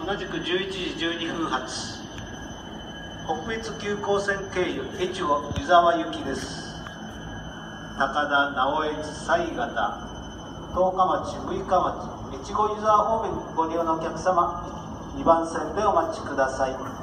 同じく11時12分発北越急行線経由越後湯沢行きです。高田、直江津、犀潟、十日町、六日町、越後湯沢方面ご利用のお客様、2番線でお待ちください。